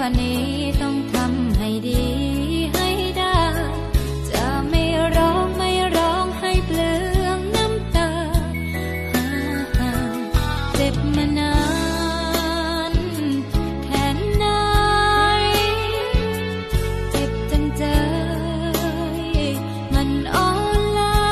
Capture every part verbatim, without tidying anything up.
นี้ต้องทำให้ดีให้ได้จะไม่ร้องไม่ร้องให้เปลืองน้ำตาเจ็บมานานแค่ไหนเจ็บจนใจมันอ่อนล้า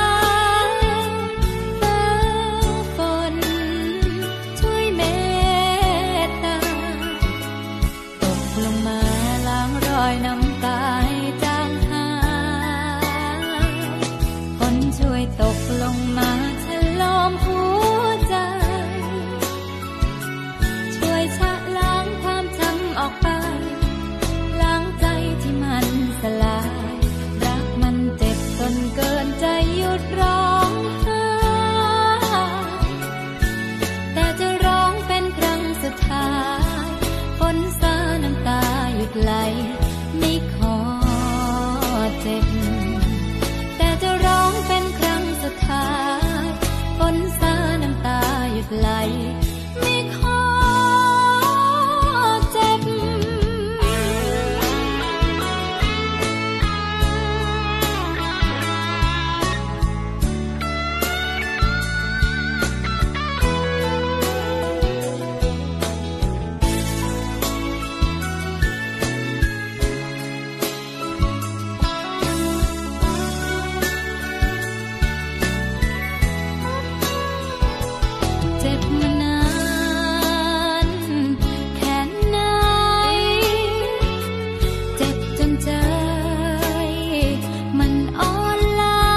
ฟ้าฝนช่วยเมตตาตกลงมาล้างรอยน้ำตาให้จางหายฝนช่วยตกลงมาฉลอมหัวใจช่วยชะล้างความจำออกไปล้างใจที่มันสลายรักมันเจ็บจนเกินใจหยุดร้องไห้แต่จะร้องเป็นครั้งสุดท้ายฝนซาน้ำตาหยุดไหลไม่ขอเจ็บแต่จะร้องเป็นครั้งสุดท้ายฝนซาน้ำตาหยุดไหลไม่ขอเจ็บเจ็บมานานแค่ไหนเจ็บจนใจมันอ่อนล้า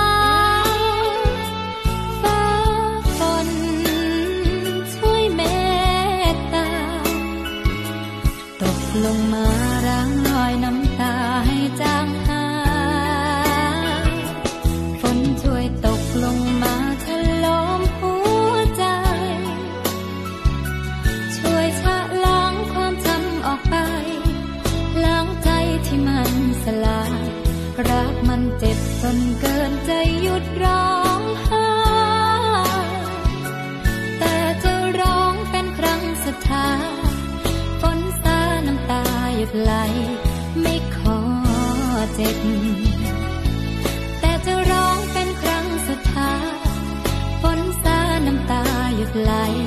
ฟ้าฝนช่วยเมตตาตกลงมาล้างรอยน้ำตาให้จางหายฝนช่วยตกลงมาฉลอมหัวใจช่วยชะล้างความจำออกไปล้างใจที่มันสลายรักมันเจ็บจนเกินใจหยุดร้องไห้แต่จะร้องเป็นครั้งสุดท้ายฝนซาน้ำตาหยุดไหลไม่ขอเจ็บแต่จะร้องเป็นครั้งสุดท้ายฝนซาน้ำตาหยุดไหล